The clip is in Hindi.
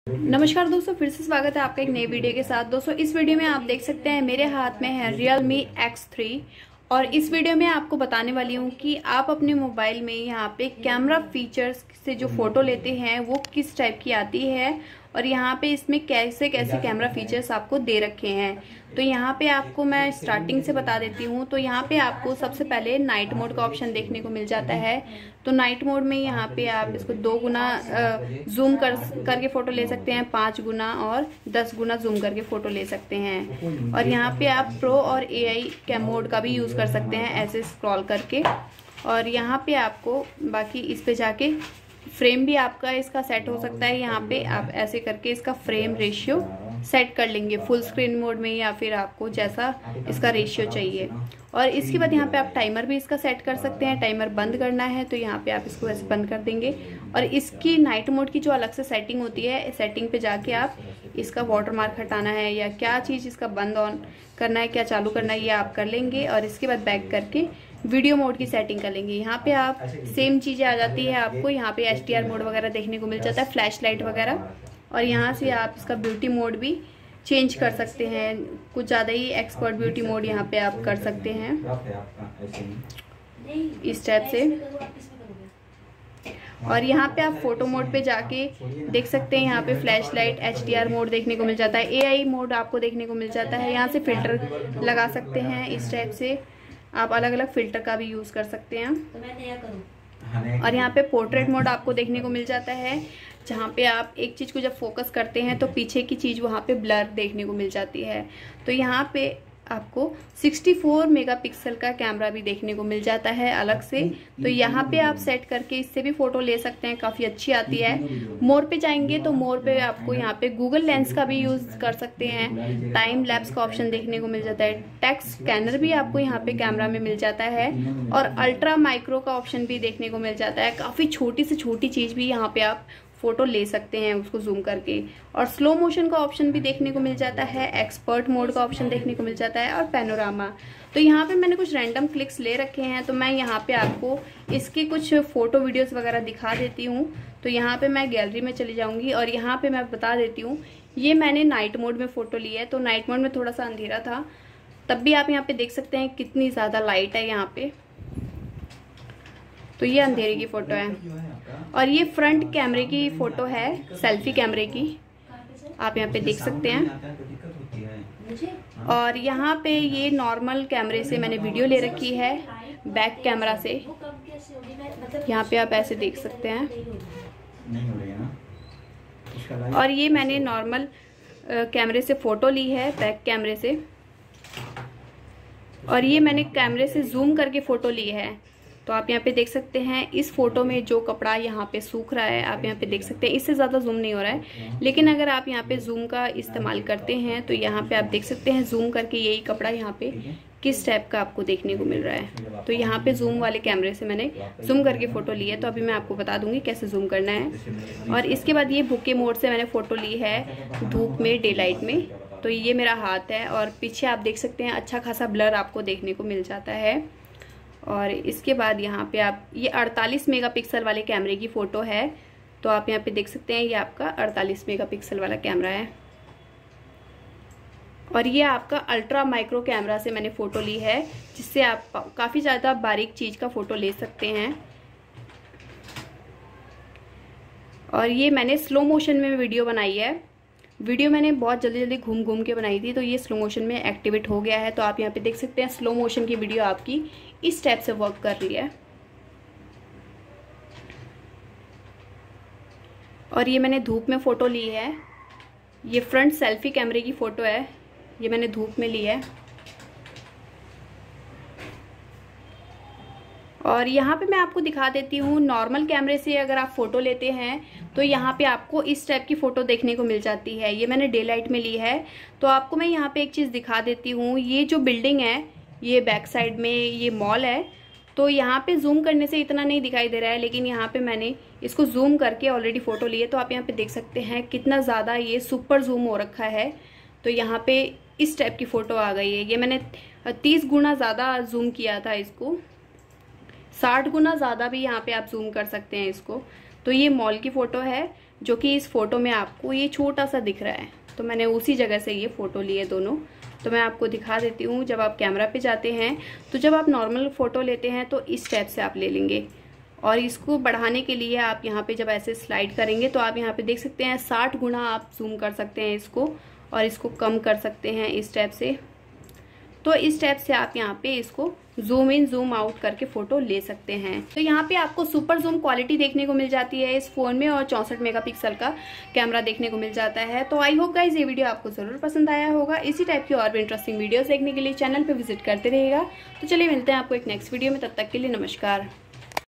नमस्कार दोस्तों, फिर से स्वागत है आपका एक नई वीडियो के साथ। दोस्तों इस वीडियो में आप देख सकते हैं मेरे हाथ में है Realme X3 और इस वीडियो में आपको बताने वाली हूँ कि आप अपने मोबाइल में यहाँ पे कैमरा फीचर्स से जो फोटो लेते हैं वो किस टाइप की आती है और यहाँ पे इसमें कैसे कैसे कैमरा फीचर्स आपको दे रखे हैं। तो यहाँ पे आपको मैं स्टार्टिंग से बता देती हूँ। तो यहाँ पे आपको सबसे पहले नाइट मोड का ऑप्शन देखने को मिल जाता है। तो नाइट मोड में यहाँ पे आप इसको 2 गुना जूम करके फोटो ले सकते हैं, 5 गुना और 10 गुना जूम करके फोटो ले सकते हैं। और यहाँ पे आप प्रो और AI कैम मोड का भी यूज कर सकते हैं ऐसे स्क्रॉल करके। और यहाँ पे आपको बाकी इस पे जाके फ्रेम भी आपका इसका सेट हो सकता है। यहाँ पे आप ऐसे करके इसका फ्रेम रेशियो सेट कर लेंगे फुल स्क्रीन मोड में या फिर आपको जैसा इसका रेशियो चाहिए। और इसके बाद यहाँ पे आप टाइमर भी इसका सेट कर सकते हैं। टाइमर बंद करना है तो यहाँ पे आप इसको ऐसे बंद कर देंगे। और इसकी नाइट मोड की जो अलग से सेटिंग होती है, सेटिंग पे जाके आप इसका वाटरमार्क हटाना है या क्या चीज़ इसका बंद ऑन करना है, क्या चालू करना है, ये आप कर लेंगे। और इसके बाद बैक करके वीडियो मोड की सेटिंग कर लेंगे। यहाँ पे आप सेम चीज़ें आ जाती है आपको। यहाँ पे HDR मोड वगैरह देखने को मिल जाता है, फ्लैश लाइट वगैरह। और यहाँ से आप इसका ब्यूटी मोड भी चेंज कर सकते हैं। कुछ ज़्यादा ही एक्सपर्ट ब्यूटी मोड यहाँ पे आप कर सकते हैं इस टाइप से। और यहाँ पे आप फोटो मोड पे जाके देख सकते हैं, यहाँ पे फ्लैश लाइट HDR मोड देखने को मिल जाता है, AI मोड आपको देखने को मिल जाता है। यहाँ से फिल्टर लगा सकते हैं इस टाइप से। आप अलग अलग फिल्टर का भी यूज कर सकते हैं। और यहाँ पे पोर्ट्रेट मोड आपको देखने को मिल जाता है, जहाँ पे आप एक चीज को जब फोकस करते हैं तो पीछे की चीज वहाँ पे ब्लर देखने को मिल जाती है। तो यहाँ पे आपको 64 मेगापिक्सल का कैमरा भी देखने को मिल जाता है अलग से। तो यहाँ पे आप सेट करके इससे भी फोटो ले सकते हैं, काफ़ी अच्छी आती है। मोर पे जाएंगे तो मोर पे आपको यहाँ पे गूगल लेंस का भी यूज़ कर सकते हैं। टाइम लैप्स का ऑप्शन देखने को मिल जाता है। टेक्स्ट स्कैनर भी आपको यहाँ पे कैमरा में मिल जाता है। और अल्ट्रा माइक्रो का ऑप्शन भी देखने को मिल जाता है। काफ़ी छोटी से छोटी चीज़ भी यहाँ पे आप फोटो ले सकते हैं उसको जूम करके। और स्लो मोशन का ऑप्शन भी देखने को मिल जाता है। एक्सपर्ट मोड का ऑप्शन देखने को मिल जाता है और पैनोरामा। तो यहाँ पे मैंने कुछ रैंडम क्लिक्स ले रखे हैं, तो मैं यहाँ पे आपको इसके कुछ फोटो वीडियोस वगैरह दिखा देती हूँ। तो यहाँ पे मैं गैलरी में चली जाऊंगी और यहाँ पे मैं बता देती हूँ, ये मैंने नाइट मोड में फोटो ली है। तो नाइट मोड में थोड़ा सा अंधेरा था, तब भी आप यहाँ पे देख सकते हैं कितनी ज्यादा लाइट है यहाँ पे। तो ये अंधेरे की फोटो है और ये फ्रंट कैमरे की फोटो है, सेल्फी कैमरे की, आप यहाँ पे देख सकते हैं। और यहाँ पे ये नॉर्मल कैमरे से मैंने वीडियो ले रखी है, बैक कैमरा से। यहाँ पे आप ऐसे देख सकते हैं। और ये मैंने नॉर्मल कैमरे से फोटो ली है, बैक कैमरे से। और ये मैंने कैमरे से जूम करके फोटो ली है। तो आप यहाँ पे देख सकते हैं इस फोटो में जो कपड़ा यहाँ पे सूख रहा है, आप यहाँ पे देख सकते हैं। इससे ज़्यादा जूम नहीं हो रहा है, लेकिन अगर आप यहाँ पे जूम का इस्तेमाल करते हैं तो यहाँ पे आप देख सकते हैं जूम करके यही कपड़ा यहाँ पे किस टाइप का आपको देखने को मिल रहा है। तो यहाँ पे जूम वाले कैमरे से मैंने जूम करके फ़ोटो ली है। तो अभी मैं आपको बता दूंगी कैसे जूम करना है। और इसके बाद ये बुके मोड से मैंने फ़ोटो ली है धूप में, डे लाइट में। तो ये मेरा हाथ है और पीछे आप देख सकते हैं अच्छा खासा ब्लर आपको देखने को मिल जाता है। और इसके बाद यहाँ पे आप ये 48 मेगापिक्सल वाले कैमरे की फ़ोटो है। तो आप यहाँ पे देख सकते हैं ये आपका 48 मेगापिक्सल वाला कैमरा है। और ये आपका अल्ट्रा माइक्रो कैमरा से मैंने फ़ोटो ली है, जिससे आप काफ़ी ज़्यादा बारीक चीज़ का फ़ोटो ले सकते हैं। और ये मैंने स्लो मोशन में वीडियो बनाई है। वीडियो मैंने बहुत जल्दी जल्दी घूम घूम के बनाई थी, तो ये स्लो मोशन में एक्टिवेट हो गया है। तो आप यहाँ पे देख सकते हैं स्लो मोशन की वीडियो आपकी इस टाइप से वर्क कर रही है। और ये मैंने धूप में फ़ोटो ली है। ये फ्रंट सेल्फी कैमरे की फ़ोटो है, ये मैंने धूप में ली है। और यहाँ पे मैं आपको दिखा देती हूँ, नॉर्मल कैमरे से अगर आप फ़ोटो लेते हैं तो यहाँ पे आपको इस टाइप की फ़ोटो देखने को मिल जाती है। ये मैंने डे लाइट में ली है। तो आपको मैं यहाँ पे एक चीज़ दिखा देती हूँ। ये जो बिल्डिंग है, ये बैक साइड में ये मॉल है। तो यहाँ पे जूम करने से इतना नहीं दिखाई दे रहा है, लेकिन यहाँ पे मैंने इसको जूम करके ऑलरेडी फ़ोटो ली है। तो आप यहाँ पे देख सकते हैं कितना ज़्यादा ये सुपर जूम हो रखा है। तो यहाँ पे इस टाइप की फ़ोटो आ गई है। ये मैंने 30 गुना ज़्यादा जूम किया था इसको, 60 गुना ज़्यादा भी यहाँ पे आप जूम कर सकते हैं इसको। तो ये मॉल की फ़ोटो है। जो कि इस फोटो में आपको ये छोटा सा दिख रहा है। तो मैंने उसी जगह से ये फ़ोटो लिए दोनों। तो मैं आपको दिखा देती हूँ। जब आप कैमरा पे जाते हैं तो जब आप नॉर्मल फ़ोटो लेते हैं तो इस टाइप से आप ले लेंगे, और इसको बढ़ाने के लिए आप यहाँ पे जब ऐसे स्लाइड करेंगे तो आप यहाँ पे देख सकते हैं 60 गुना आप जूम कर सकते हैं इसको, और इसको कम कर सकते हैं इस टाइप से। तो इस टाइप से आप यहाँ पे इसको जूम इन जूम आउट करके फोटो ले सकते हैं। तो यहाँ पे आपको सुपर जूम क्वालिटी देखने को मिल जाती है इस फोन में, और 64 मेगापिक्सल का कैमरा देखने को मिल जाता है। तो आई होप गाइज ये वीडियो आपको जरूर पसंद आया होगा। इसी टाइप की और भी इंटरेस्टिंग वीडियोस देखने के लिए चैनल पे विजिट करते रहिएगा। तो चलिए मिलते हैं आपको एक नेक्स्ट वीडियो में, तब तक के लिए नमस्कार।